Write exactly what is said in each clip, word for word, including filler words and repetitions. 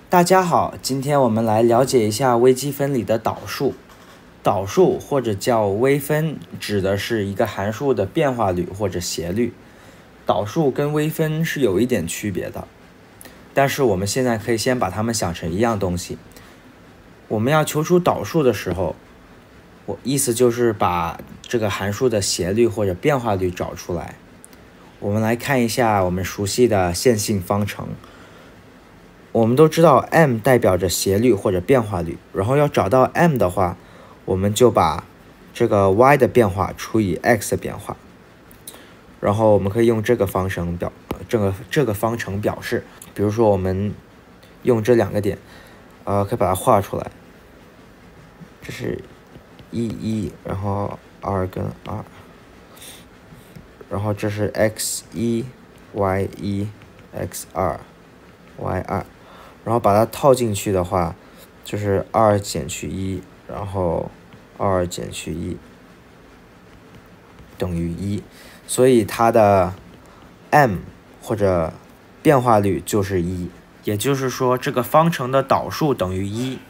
大家好，今天我们来了解一下微积分里的导数。导数或者叫微分，指的是一个函数的变化率或者斜率。导数跟微分是有一点区别的，但是我们现在可以先把它们想成一样东西。我们要求出导数的时候，我意思就是把这个函数的斜率或者变化率找出来。我们来看一下我们熟悉的线性方程。我们都知道 m 代表着斜率或者变化率，然后要找到 m 的话，我们就把这个 y 的变化除以 x 的变化，然后我们可以用这个方程表这个这个方程表示。比如说我们用这两个点，呃，可以把它画出来。这是一一，然后二跟二，然后这是 x 一 y 一 x 二 y 二。然后把它套进去的话，就是二减去一，然后二减去一等于一，所以它的 m 或者变化率就是一，也就是说这个方程的导数等于一。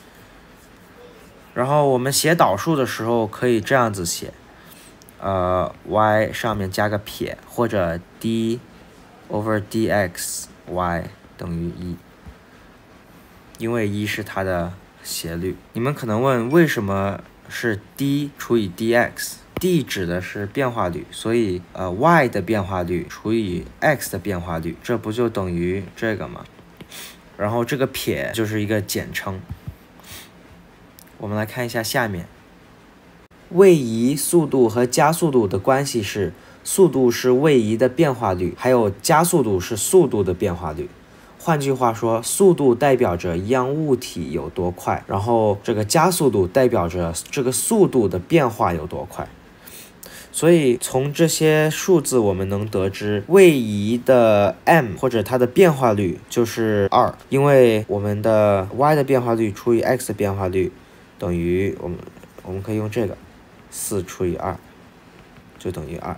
然后我们写导数的时候可以这样子写，呃 y 上面加个撇，或者 d over dx y 等于一。因为一是它的斜率。你们可能问，为什么是 d 除以 dx？d 指的是变化率，所以呃 y 的变化率除以 x 的变化率，这不就等于这个吗？然后这个撇就是一个简称。我们来看一下下面，位移、速度和加速度的关系是，速度是位移的变化率，还有加速度是速度的变化率。换句话说，速度代表着一样物体有多快，然后这个加速度代表着这个速度的变化有多快。所以从这些数字我们能得知，位移的 m 或者它的变化率就是二，因为我们的 y 的变化率除以 x 的变化率等于我们我们可以用这个四除以二就等于二，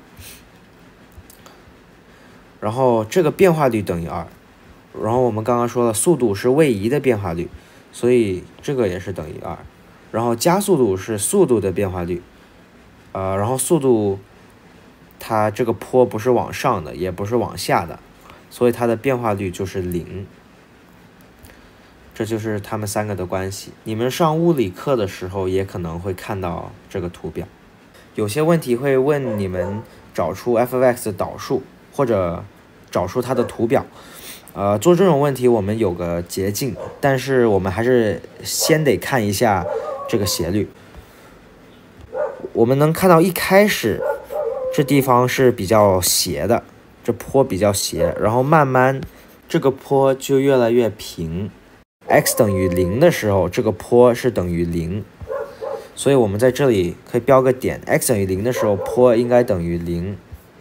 然后这个变化率等于二。然后我们刚刚说了，速度是位移的变化率，所以这个也是等于二。然后加速度是速度的变化率，呃，然后速度它这个坡不是往上的，也不是往下的，所以它的变化率就是零。这就是它们三个的关系。你们上物理课的时候也可能会看到这个图表。有些问题会问你们找出 f of x 的导数，或者找出它的图表。呃，做这种问题我们有个捷径，但是我们还是先得看一下这个斜率。我们能看到一开始这地方是比较斜的，这坡比较斜，然后慢慢这个坡就越来越平。x 等于零的时候，这个坡是等于零，所以我们在这里可以标个点 ，x 等于零的时候，坡应该等于零。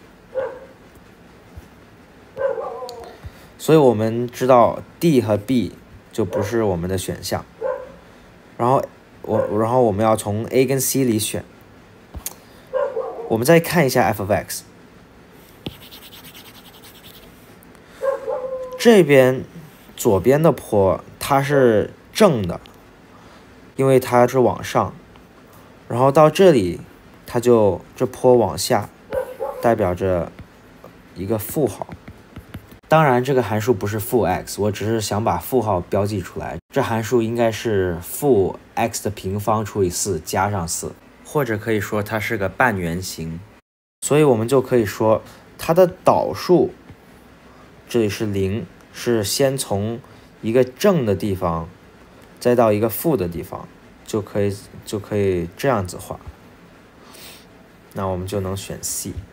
所以我们知道 D 和 B 就不是我们的选项，然后我然后我们要从 A 跟 C 里选。我们再看一下 f of x， 这边左边的坡它是正的，因为它是往上，然后到这里它就这坡往下，代表着一个负号。当然这个函数不是负 x， 我只是想把负号标记出来。这函数应该是负 x 的平方除以四加上四，或者可以说它是个半圆形。所以我们就可以说它的导数，这里是零，是先从一个正的地方再到一个负的地方，就可以就可以这样子画。那我们就能选 C。